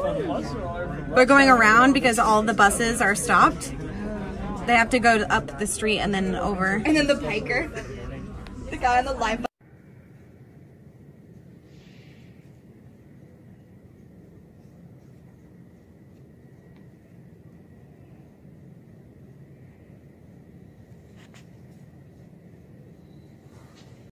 We're going around because all the buses are stopped. They have to go up the street and then over. And then the piker, the guy on the live.